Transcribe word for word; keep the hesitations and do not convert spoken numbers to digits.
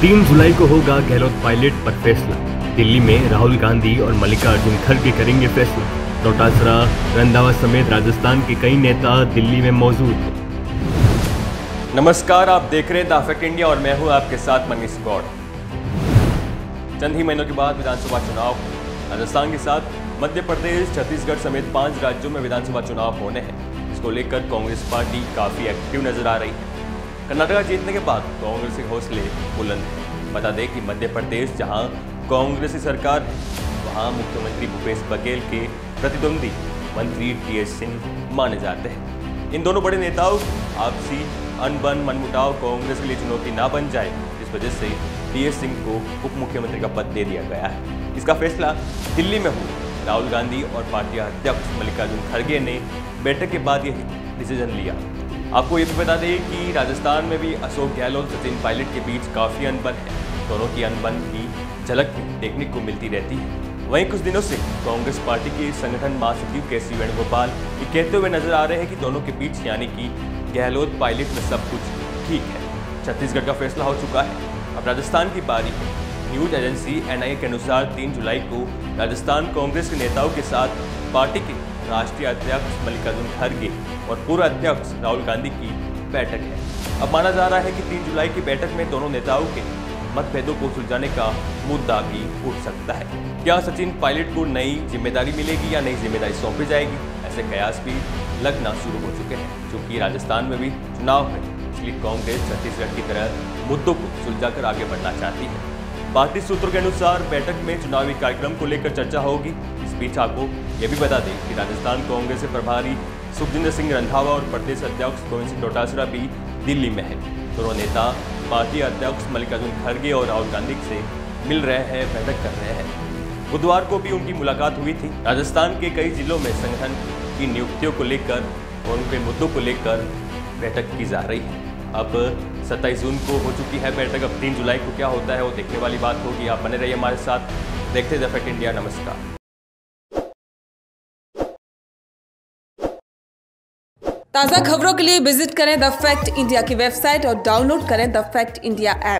तीन जुलाई को होगा गहलोत पायलट पर फैसला। दिल्ली में राहुल गांधी और मल्लिकार्जुन खड़गे करेंगे फैसला। डोटासरा, रंधावा समेत राजस्थान के कई नेता दिल्ली में मौजूद हैं। नमस्कार, आप देख रहे हैं द अफेक्ट इंडिया और मैं हूं आपके साथ मनीष गौड़। चंद ही महीनों के बाद विधानसभा चुनाव, राजस्थान के साथ मध्य प्रदेश, छत्तीसगढ़ समेत पांच राज्यों में विधानसभा चुनाव होने हैं। इसको लेकर कांग्रेस पार्टी काफी एक्टिव नजर आ रही है। कर्नाटक जीतने के बाद कांग्रेस के हौसले बुलंद हैं। बता दें कि मध्य प्रदेश जहां कांग्रेस की सरकार है, वहां मुख्यमंत्री भूपेश बघेल के प्रतिद्वंदी मंत्री टी एस सिंह माने जाते हैं। इन दोनों बड़े नेताओं आपसी अनबन मनमुटाव कांग्रेस के लिए चुनौती ना बन जाए, इस वजह से टी एस सिंह को उप मुख्यमंत्री का पद दे दिया गया है। इसका फैसला दिल्ली में हुआ। राहुल गांधी और पार्टी अध्यक्ष मल्लिकार्जुन खड़गे ने बैठक के बाद यह डिसीजन लिया। आपको ये भी बता दें कि राजस्थान में भी अशोक गहलोत, सचिन पायलट के बीच काफ़ी अनबन है। दोनों की अनबन की झलक भी देखने को मिलती रहती है। वहीं कुछ दिनों से कांग्रेस पार्टी के संगठन महासचिव के सी वेणुगोपाल ये कहते हुए नजर आ रहे हैं कि दोनों के बीच यानी कि गहलोत पायलट में सब कुछ ठीक है। छत्तीसगढ़ का फैसला हो चुका है, अब राजस्थान की बारी है। News agency N I A के अनुसार तीन जुलाई को राजस्थान कांग्रेस के नेताओं के साथ पार्टी के राष्ट्रीय अध्यक्ष मल्लिकार्जुन खड़गे और पूर्व अध्यक्ष राहुल गांधी की बैठक है। अब माना जा रहा है कि तीन जुलाई की बैठक में दोनों नेताओं के मतभेदों को सुलझाने का मुद्दा भी उठ सकता है। क्या सचिन पायलट को नई जिम्मेदारी मिलेगी या नई जिम्मेदारी सौंपी जाएगी, ऐसे कयास भी लगना शुरू हो चुके हैं। क्योंकि राजस्थान में भी चुनाव है, इसलिए कांग्रेस छत्तीसगढ़ की तरह मुद्दों को सुलझाकर आगे बढ़ना चाहती है। पार्टी सूत्रों के अनुसार बैठक में चुनावी कार्यक्रम को लेकर चर्चा होगी। इस बीच आपको यह भी बता दें कि राजस्थान कांग्रेस के प्रभारी सुखजिंदर सिंह रंधावा और प्रदेश अध्यक्ष गोविंद सिंह डोटासरा भी दिल्ली में है। दोनों नेता पार्टी अध्यक्ष मल्लिकार्जुन खड़गे और राहुल गांधी से मिल रहे हैं, बैठक कर रहे हैं। बुधवार को भी उनकी मुलाकात हुई थी। राजस्थान के कई जिलों में संगठन की नियुक्तियों को लेकर और उनके मुद्दों को लेकर बैठक की जा रही है। अब सत्ताईस जून को हो चुकी है बैठक। अब तीन जुलाई को क्या होता है वो देखने वाली बात होगी। आप बने रहिए हमारे साथ, देखते द अफेक्ट इंडिया। नमस्कार। ताज़ा खबरों के लिए विजिट करें द फैक्ट इंडिया की वेबसाइट और डाउनलोड करें द फैक्ट इंडिया ऐप।